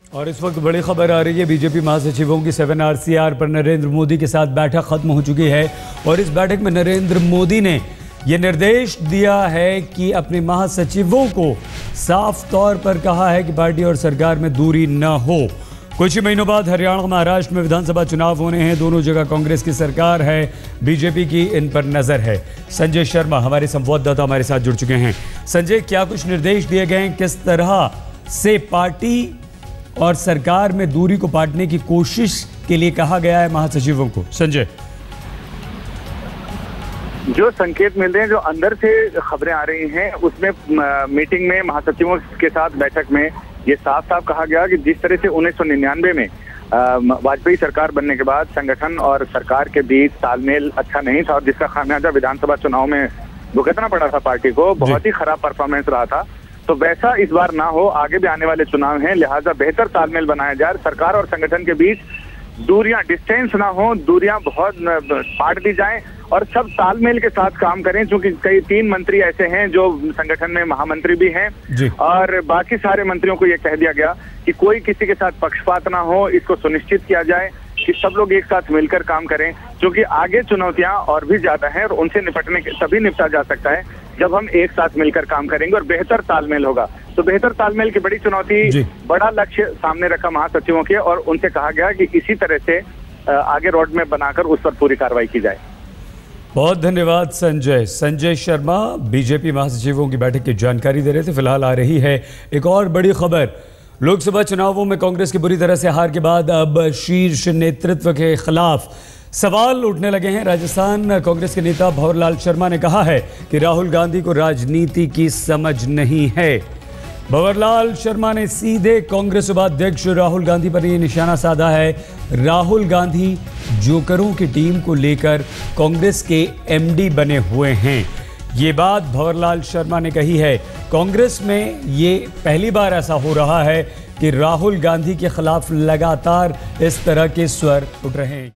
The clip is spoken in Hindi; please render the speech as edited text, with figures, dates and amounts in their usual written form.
और इस वक्त बड़ी खबर आ रही है, बीजेपी महासचिवों की 7 RCR पर नरेंद्र मोदी के साथ बैठक खत्म हो चुकी है और इस बैठक में नरेंद्र मोदी ने यह निर्देश दिया है कि अपने महासचिवों को साफ तौर पर कहा है कि पार्टी और सरकार में दूरी न हो। कुछ ही महीनों बाद हरियाणा महाराष्ट्र में विधानसभा चुनाव होने हैं। दोनों जगह कांग्रेस की सरकार है, बीजेपी की इन पर नजर है। संजय शर्मा हमारे संवाददाता हमारे साथ जुड़ चुके हैं। संजय, क्या कुछ निर्देश दिए गए हैं, किस तरह से पार्टी और सरकार में दूरी को पाटने की कोशिश के लिए कहा गया है महासचिवों को? संजय, जो संकेत मिल रहे हैं, जो अंदर से खबरें आ रही हैं, उसमें मीटिंग में महासचिवों के साथ बैठक में ये साफ साफ कहा गया कि जिस तरह से 1999 में वाजपेयी सरकार बनने के बाद संगठन और सरकार के बीच तालमेल अच्छा नहीं था और जिसका खामियाजा विधानसभा चुनाव में भुगतना पड़ा था पार्टी को, बहुत ही खराब परफॉर्मेंस रहा था, तो वैसा इस बार ना हो। आगे भी आने वाले चुनाव हैं, लिहाजा बेहतर तालमेल बनाया जाए, सरकार और संगठन के बीच दूरियां, डिस्टेंस ना हो, दूरियां बहुत पाट दी जाएं और सब तालमेल के साथ काम करें, क्योंकि कई 3 मंत्री ऐसे हैं जो संगठन में महामंत्री भी हैं और बाकी सारे मंत्रियों को यह कह दिया गया कि कोई किसी के साथ पक्षपात ना हो। इसको सुनिश्चित किया जाए कि सब लोग एक साथ मिलकर काम करें, क्योंकि आगे चुनौतियां और भी ज्यादा हैं और उनसे निपटने के तभी निपटा जा सकता है जब हम एक साथ मिलकर काम करेंगे और बेहतर तालमेल होगा। तो बेहतर तालमेल की बड़ी चुनौती, बड़ा लक्ष्य सामने रखा महासचिवों के और उनसे कहा गया कि इसी तरह से आगे रोड मैप बनाकर उस पर पूरी कार्रवाई की जाए। बहुत धन्यवाद संजय। संजय शर्मा बीजेपी महासचिवों की बैठक की जानकारी दे रहे थे। फिलहाल आ रही है एक और बड़ी खबर। लोकसभा चुनावों में कांग्रेस की बुरी तरह से हार के बाद अब शीर्ष नेतृत्व के खिलाफ सवाल उठने लगे हैं। राजस्थान कांग्रेस के नेता भंवरलाल शर्मा ने कहा है कि राहुल गांधी को राजनीति की समझ नहीं है। भंवरलाल शर्मा ने सीधे कांग्रेस उपाध्यक्ष राहुल गांधी पर यह निशाना साधा है। राहुल गांधी जोकरों की टीम को लेकर कांग्रेस के MD बने हुए हैं। ये बात भंवरलाल शर्मा ने कही है। कांग्रेस में ये पहली बार ऐसा हो रहा है कि राहुल गांधी के खिलाफ लगातार इस तरह के स्वर उठ रहे हैं।